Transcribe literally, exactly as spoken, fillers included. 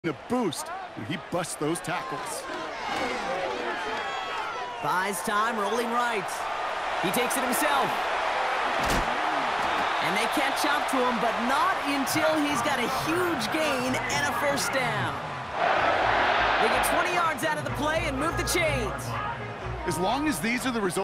A boost when he busts those tackles. Buys time, rolling right. He takes it himself. And they catch up to him, but not until he's got a huge gain and a first down. They get twenty yards out of the play and move the chains. As long as these are the results